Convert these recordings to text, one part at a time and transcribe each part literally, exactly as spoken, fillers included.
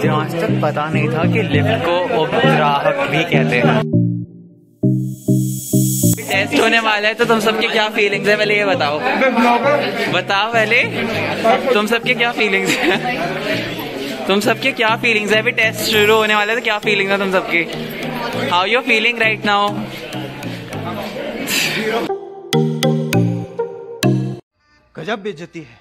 मुझे आज तक पता नहीं था कि लिफ्ट को उपग्राहक भी कहते हैं। टेस्ट होने वाला है तो तुम सबके क्या फीलिंग्स है पहले ये बताओ। बताओ पहले तुम सबके क्या फीलिंग्स है। तुम सबके क्या फीलिंग्स है। अभी टेस्ट शुरू होने वाला है तो क्या फीलिंग्स है तुम सबकी। How you feeling right now. गजब बेइज्जती है।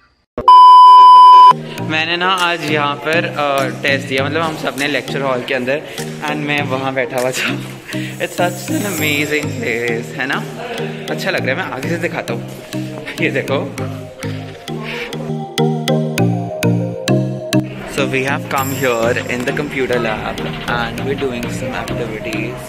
मैंने ना आज यहाँ पर टेस्ट दिया, मतलब हम सब ने लेक्चर हॉल के अंदर, एंड मैं वहाँ बैठा हुआ था। It's such an amazing place, है ना। अच्छा लग रहा है। मैं आगे से दिखाता हूँ, ये देखो। So we have come here in the computer lab and we're doing some activities.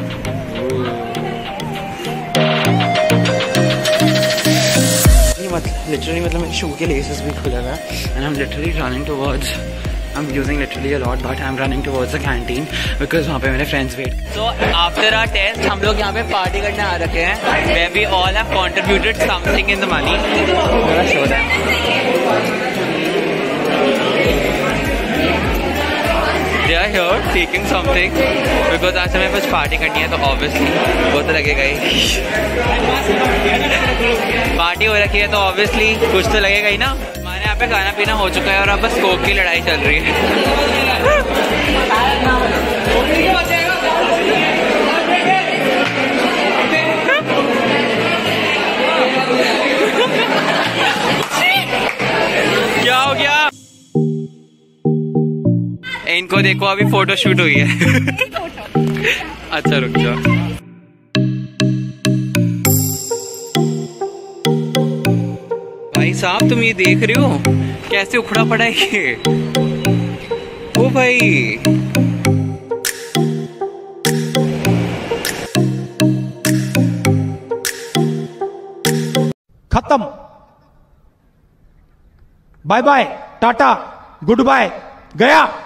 Literally, मतलब मेरे शू के लेसेस भी खुले हुए हैं and I'm literally running towards, I'm using literally a lot, but I'm running towards the canteen because वहाँ पे मेरे friends wait. So after our test हम लोग यहाँ पे पार्टी करने आ रखे हैं where we all have contributed something in the money. I'll show them. They are here taking something because आज हमें कुछ पार्टी करनी है तो obviously वो तो लगेगा ही। पार्टी हो रखी है तो obviously कुछ तो लगेगा ही ना। हमारे यहाँ पे खाना पीना हो चुका है और अब बस कोक की लड़ाई चल रही है। क्या हो गया। इनको देखो अभी फोटो शूट हुई है। अच्छा रुक जाओ। भाई साहब तुम ये देख रहे हो कैसे उखड़ा पड़ा है ये। ओ भाई खत्म। Bye bye tata goodbye गया।